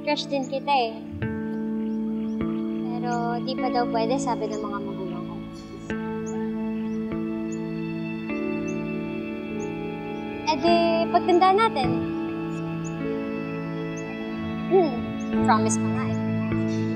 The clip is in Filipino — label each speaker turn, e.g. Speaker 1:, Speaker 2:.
Speaker 1: crush din kita eh. Pero di pa daw pwede, sabi ng mga magulang ko. Eh di, pagtanda natin. Promise pa nga eh.